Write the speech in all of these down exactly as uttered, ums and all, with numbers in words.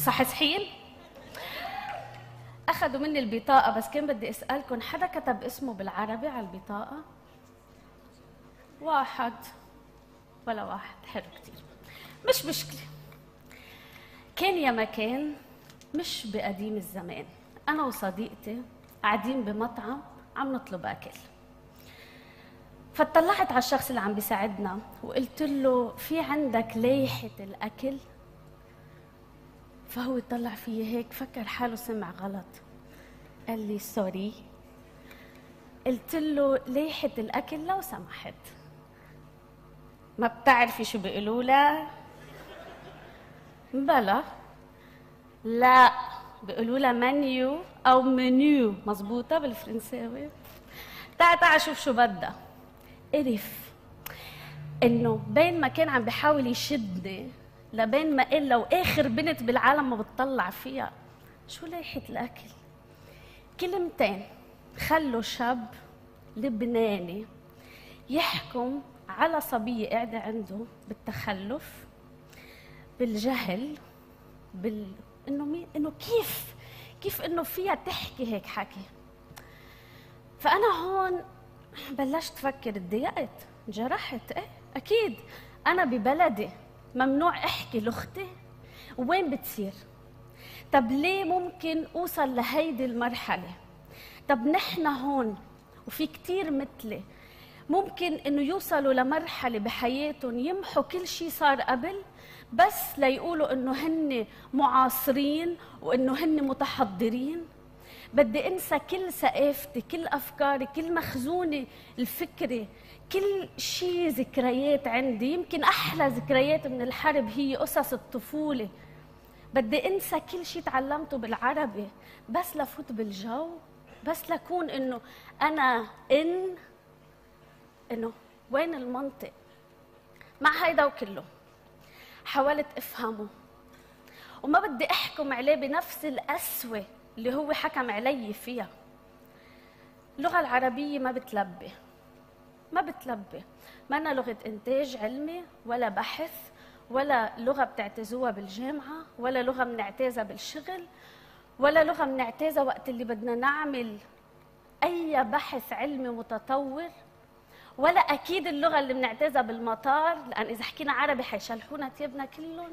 مصحصحين؟ اخذوا مني البطاقه، بس كان بدي اسالكم حدا كتب اسمه بالعربي على البطاقه؟ واحد ولا واحد. حلو كتير، مش مشكله. كان يا مكان، مش بقديم الزمان، انا وصديقتي قاعدين بمطعم عم نطلب اكل، فاطلعت على الشخص اللي عم بيساعدنا وقلت له في عندك ليحة الأكل؟ فهو طلع فيي هيك، فكر حاله سمع غلط، قال لي سوري. قلت له ليحة الأكل لو سمحت. ما بتعرفي شو بيقولوا لها؟ بلا، لا بيقولوا لها منيو أو منيو، مزبوطة بالفرنساوي. تعا تعا شوف شو بدها. قرف انه بين ما كان عم بيحاول يشدني لبين ما قال لو اخر بنت بالعالم ما بتطلع فيها. شو ليحة الاكل؟ كلمتين خلوا شاب لبناني يحكم على صبية قاعدة عنده بالتخلف، بالجهل، بال انه مين، انه كيف كيف انه فيها تحكي هيك حكي. فانا هون بلشت فكر، اتضايقت، انجرحت. ايه اكيد انا ببلدي ممنوع احكي لاختي، وين بتصير؟ طب ليه ممكن اوصل لهيدي المرحله؟ طب نحن هون وفي كتير مثلي ممكن انه يوصلوا لمرحله بحياتهم يمحوا كل شيء صار قبل بس ليقولوا انه هن معاصرين وانه هن متحضرين. بدي انسى كل ثقافتي، كل افكاري، كل مخزوني الفكري، كل شيء ذكريات عندي. يمكن احلى ذكريات من الحرب هي قصص الطفوله. بدي انسى كل شيء تعلمته بالعربي بس لفوت بالجو، بس لكون انه انا ان انه وين المنطق مع هيدا وكله. حاولت افهمه وما بدي احكم عليه بنفس القسوه اللي هو حكم علي فيها. اللغة العربية ما بتلبي، ما بتلبي، ما أنا لغة إنتاج علمي ولا بحث ولا لغة بتعتزوها بالجامعة ولا لغة بنعتازها بالشغل ولا لغة بنعتازها وقت اللي بدنا نعمل أي بحث علمي متطور، ولا أكيد اللغة اللي بنعتازها بالمطار، لأن إذا حكينا عربي حيشلحونا تيابنا كلهم.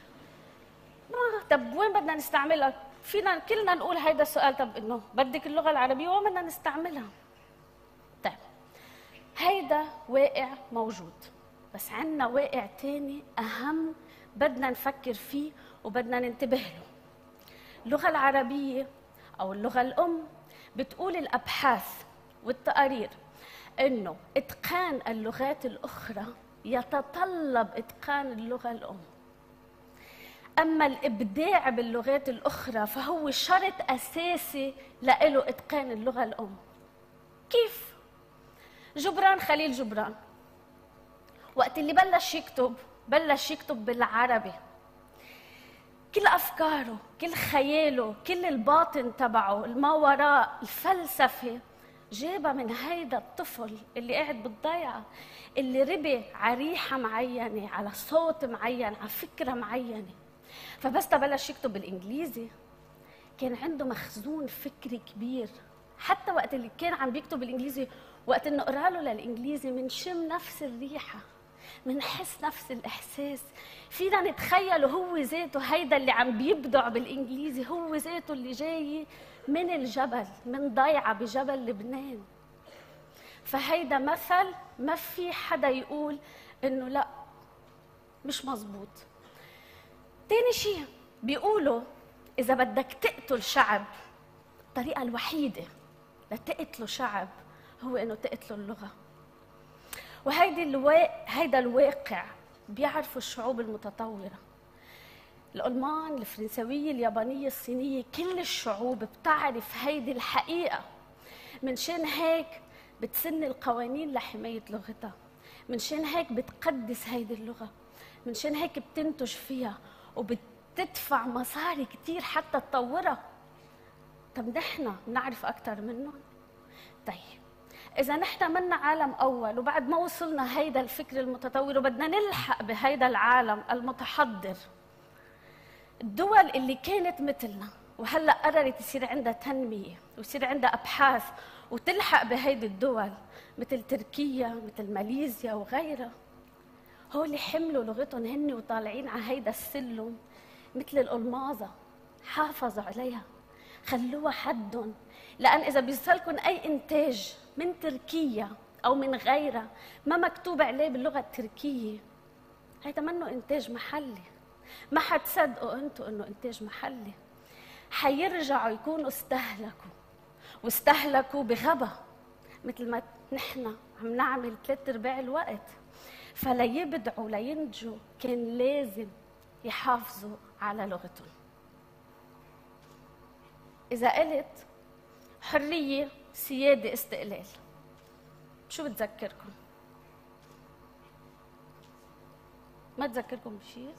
طب وين بدنا نستعملها؟ فينا كلنا نقول هيدا السؤال، طب انه بدك اللغه العربيه وين بدنا نستعملها؟ طيب هيدا واقع موجود، بس عندنا واقع تاني اهم بدنا نفكر فيه وبدنا ننتبه له. اللغه العربيه او اللغه الام بتقول الابحاث والتقارير انه اتقان اللغات الاخرى يتطلب اتقان اللغه الام. أما الإبداع باللغات الأخرى فهو شرط أساسي لإله إتقان اللغة الأم. كيف؟ جبران خليل جبران وقت اللي بلش يكتب بلش يكتب بالعربي. كل أفكاره، كل خياله، كل الباطن تبعه، الما وراء، الفلسفة جابها من هيدا الطفل اللي قاعد بالضيعة، اللي ربي على ريحة معينة، على صوت معين، على فكرة معينة. فبس تبلش يكتب بالانجليزي كان عنده مخزون فكري كبير. حتى وقت اللي كان عم بيكتب بالانجليزي، وقت انه اقرا له للانجليزي منشم نفس الريحه، منحس نفس الاحساس، فينا نتخيله هو ذاته هيدا اللي عم بيبدع بالانجليزي هو ذاته اللي جاي من الجبل، من ضيعه بجبل لبنان. فهيدا مثل ما في حدا يقول انه لا مش مزبوط. تاني شيء بيقولوا إذا بدك تقتل شعب الطريقة الوحيدة لتقتلوا شعب هو إنه تقتلوا اللغة. وهيدي الوا... هيدا الواقع بيعرفوا الشعوب المتطورة، الألمان، الفرنسوية، اليابانية، الصينية، كل الشعوب بتعرف هيدي الحقيقة. منشان هيك بتسن القوانين لحماية لغتها، منشان هيك بتقدس هيدي اللغة، منشان هيك بتنتج فيها وبتدفع مصاري كتير حتى تطورها. طب نحن بنعرف أكتر منهم؟ طيب إذا نحن منا عالم أول وبعد ما وصلنا هيدا الفكر المتطور وبدنا نلحق بهيدا العالم المتحضر، الدول اللي كانت مثلنا وهلا قررت يصير عندها تنميه ويصير عندها ابحاث وتلحق بهيدي الدول مثل تركيا مثل ماليزيا وغيرها، هول حملوا لغتهم هن وطالعين على هيدا السلم مثل الألماظة، حافظوا عليها، خلوها حدهم. لأن إذا بيوصلكم أي إنتاج من تركيا أو من غيرها ما مكتوب عليه باللغة التركية، هيدا منه إنتاج محلي، ما حتصدقوا أنتوا إنه إنتاج محلي، حيرجعوا يكونوا استهلكوا، واستهلكوا بغبا مثل ما نحن عم نعمل ثلاث أرباع الوقت. فليبدعوا لينتجوا كان لازم يحافظوا على لغتهم. إذا قلت حرية سيادة استقلال، شو بتذكركم؟ ما تذكركم بشيء؟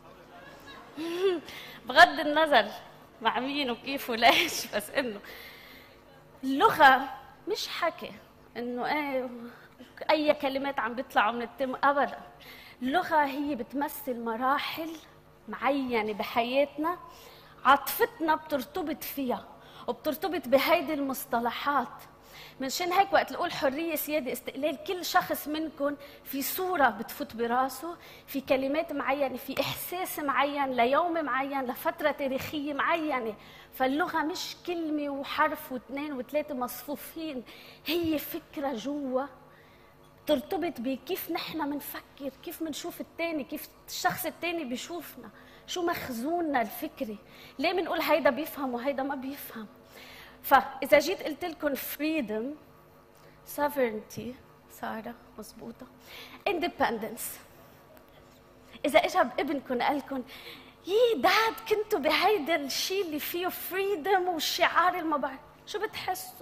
بغض النظر مع مين وكيف وليش، بس إنه اللغة مش حكي إنه إيه أي كلمات عم بيطلعوا من التم، أبدا. اللغة هي بتمثل مراحل معينة بحياتنا، عاطفتنا بترتبط فيها وبترتبط بهيدي المصطلحات. منشان هيك وقت نقول حرية سيادة استقلال، كل شخص منكم في صورة بتفوت براسه، في كلمات معينة، في إحساس معين ليوم معين لفترة تاريخية معينة. فاللغة مش كلمة وحرف واثنين وثلاثة مصفوفين، هي فكرة جوا ترتبط بكيف نحن منفكر، كيف منشوف الثاني، كيف الشخص الثاني بيشوفنا، شو مخزوننا الفكري، ليه بنقول هيدا بيفهم وهيدا ما بيفهم. فإذا جيت قلت لكم freedom sovereignty سارة مزبوطة independence، إذا إجا ابنكم قال لكم يي داد كنتوا بهيدا الشيء اللي فيه freedom والشعار المبعث، شو بتحسوا؟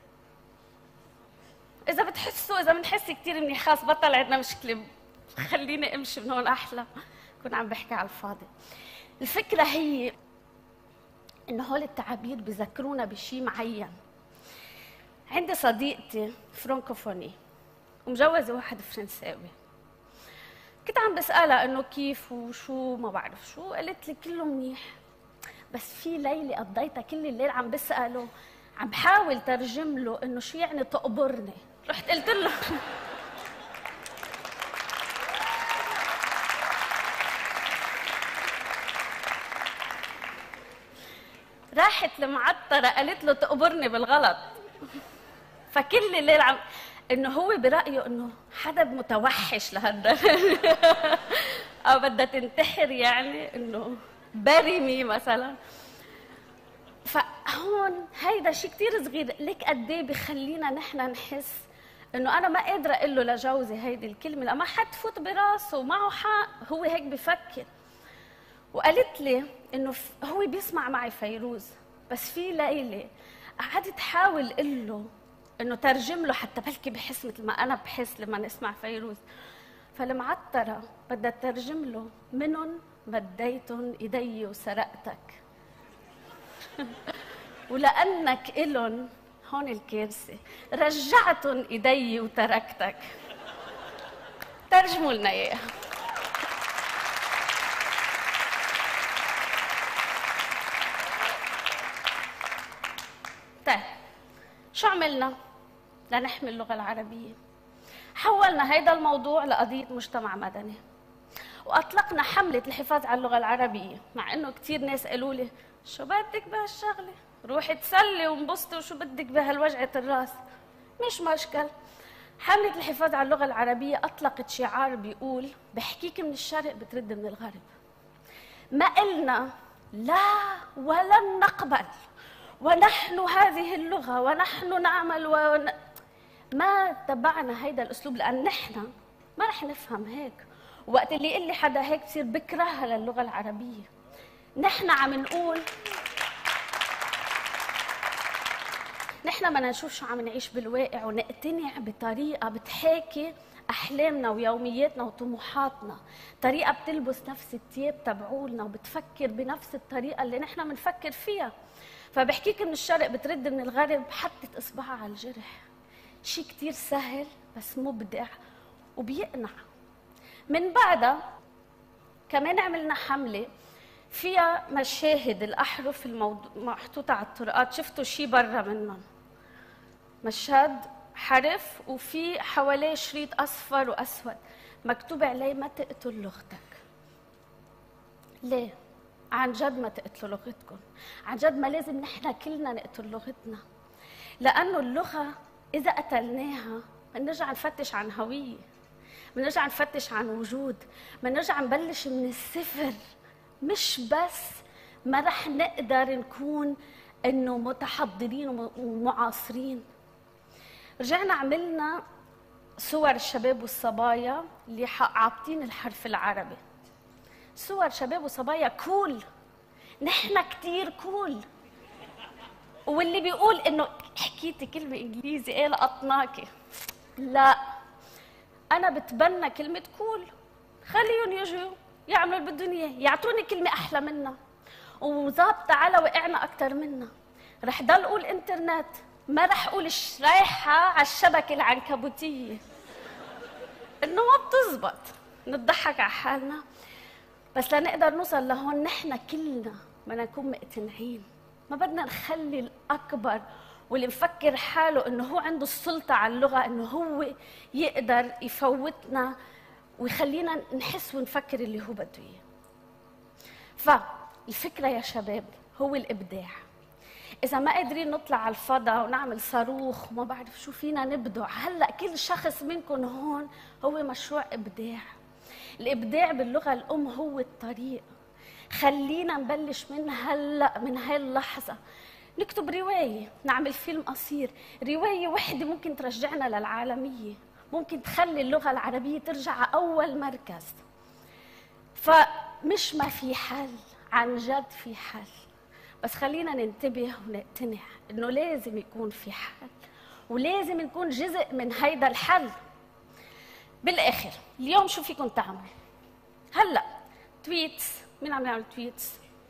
إذا بتحسوا إذا بنحس كثير منيح، خاص بطل عندنا مشكلة، خليني أمشي من هون أحلى، كنت عم بحكي على الفاضي. الفكرة هي إنه هول التعابير بذكرونا بشيء معين. عندي صديقتي فرانكوفوني ومجوزة واحد فرنساوي، كنت عم بسألها إنه كيف وشو ما بعرف شو، قالت لي كله منيح، بس في ليلة قضيتها كل الليل عم بسأله، عم بحاول ترجم له إنه شو يعني تقبرني. رحت قلت له راحت المعطرة قالت له تقبرني بالغلط. فكل الليل عم انه هو برأيه انه حدا متوحش لهالدرجة او بدها تنتحر، يعني انه برمي مثلا. فهون هيدا شيء كثير صغير، ليك قد ايه بخلينا نحن نحس انه انا ما قادره اقول له لجوزي هيدي الكلمه، لا ما حتفوت براسه، معه حق، هو هيك بفكر. وقالت لي انه هو بيسمع معي فيروز، بس في ليله قعدت تحاول اقول له انه ترجم له حتى بلكي بحس مثل ما انا بحس لما نسمع فيروز. فالمعطره بدها تترجم له منن مديتن ايدي وسرقتك ولانك الن هون الكارثه رجعتن ايدي وتركتك. ترجموا لنا اياها. طيب شو عملنا لنحمي اللغة العربية؟ حولنا هيدا الموضوع لقضية مجتمع مدني، وأطلقنا حملة الحفاظ على اللغة العربية، مع إنه كتير ناس قالوا لي شو بدك بهالشغلة؟ روحي تسلي وانبسطي وشو بدك بهالوجعة الراس؟ مش مشكل. حملة الحفاظ على اللغة العربية أطلقت شعار بيقول بحكيك من الشرق بترد من الغرب. ما قلنا لا ولن نقبل ونحن هذه اللغة ونحن نعمل ون... ما تبعنا هيدا الأسلوب، لأن نحن ما رح نفهم هيك. وقت اللي يقول لي حدا هيك بصير بكرهها للغة العربية. نحن عم نقول نحن ما نشوف شو عم نعيش بالواقع ونقتنع بطريقة بتحاكي أحلامنا ويومياتنا وطموحاتنا، طريقة بتلبس نفس الثياب تبعولنا وبتفكر بنفس الطريقة اللي نحن بنفكر فيها. فبحكيك من الشرق بترد من الغرب، حطت إصبعها على الجرح. شيء كتير سهل بس مبدع وبيقنع. من بعدها كمان عملنا حملة فيها مشاهد الأحرف الموضوع محطوطة على الطرقات، شفتوا شي برا منهم مشهد حرف وفي حواليه شريط أصفر وأسود مكتوب عليه ما تقتل لغتك. ليه؟ عن جد ما تقتلوا لغتكم، عن جد ما لازم نحن كلنا نقتل لغتنا، لأنه اللغة إذا قتلناها بنرجع نفتش عن هوية، بنرجع نفتش عن وجود، بنرجع نبلش من الصفر. مش بس ما رح نقدر نكون إنه متحضرين ومعاصرين. رجعنا عملنا صور الشباب والصبايا اللي عابطين الحرف العربي، صور شباب وصبايا كول، نحن كتير كول. واللي بيقول انه حكيتي كلمه انجليزي ايه لقطناكي، لا انا بتبنى كلمه كول، خليهم يجوا يعملوا اللي بدهم اياه، يعطوني كلمه احلى منا وظابطه على وقعنا اكثر منا. رح ضل اقول انترنت، ما رح اقول رايحه على الشبكه العنكبوتيه، انه ما بتزبط، نضحك على حالنا. بس لنقدر نوصل لهون نحن كلنا بدنا نكون مقتنعين، ما بدنا نخلي الأكبر واللي مفكر حاله إنه هو عنده السلطة على اللغة إنه هو يقدر يفوتنا ويخلينا نحس ونفكر اللي هو بده إياه. فالفكرة يا شباب هو الإبداع. إذا ما قادرين نطلع على الفضاء ونعمل صاروخ وما بعرف شو فينا نبدع، هلأ كل شخص منكم هون هو مشروع إبداع. الإبداع باللغة الأم هو الطريق. خلينا نبلش من هلأ، من هاي اللحظة، نكتب رواية، نعمل فيلم قصير. رواية وحدة ممكن ترجعنا للعالمية، ممكن تخلي اللغة العربية ترجع على أول مركز. فمش ما في حل، عن جد في حل، بس خلينا ننتبه ونقتنع إنه لازم يكون في حل، ولازم نكون جزء من هيدا الحل. بالاخر اليوم شو فيكم تعملوا؟ هلا تويتس، مين عم يعمل تويتس؟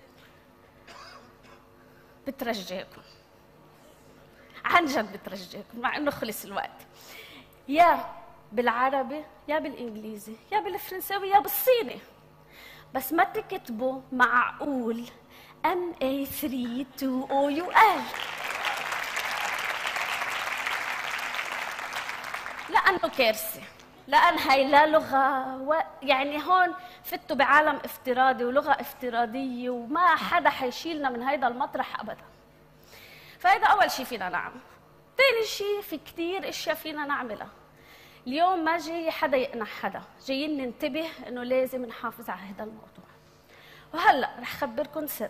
بترجاكم، عن جد بترجاكم، مع انه خلص الوقت، يا بالعربي يا بالانجليزي يا بالفرنساوي يا بالصيني، بس ما تكتبوا معقول ام اي ثلاثة اثنين او يو ال، لانه كارثه، لأن هاي لا لغة و... يعني هون فتوا بعالم افتراضي ولغة افتراضية وما حدا حيشيلنا من هيدا المطرح أبدا. فهيدا أول شيء فينا نعمل. ثاني شيء في كتير أشياء فينا نعملها. اليوم ما جاي حدا يقنع حدا، جايين ننتبه إنه لازم نحافظ على هذا الموضوع. وهلأ رح خبركم سر.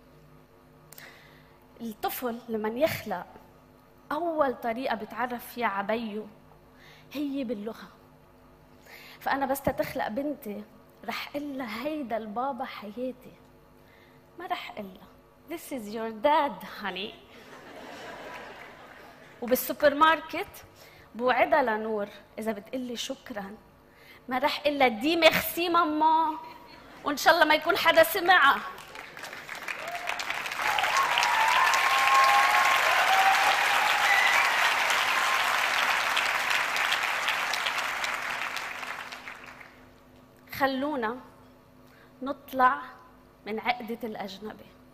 الطفل لما يخلق أول طريقة بيتعرف فيها على بيه هي باللغة. فأنا بس تخلق بنتي رح قل لها هيدا البابا حياتي، ما رح قل لها This is your dad honey. وبالسوبر ماركت بوعدها لنور إذا بتقلي شكراً ما رح قل لها دي ميرسي ماما، وإن شاء الله ما يكون حدا سمعها. خلونا نطلع من عقدة الأجنبي.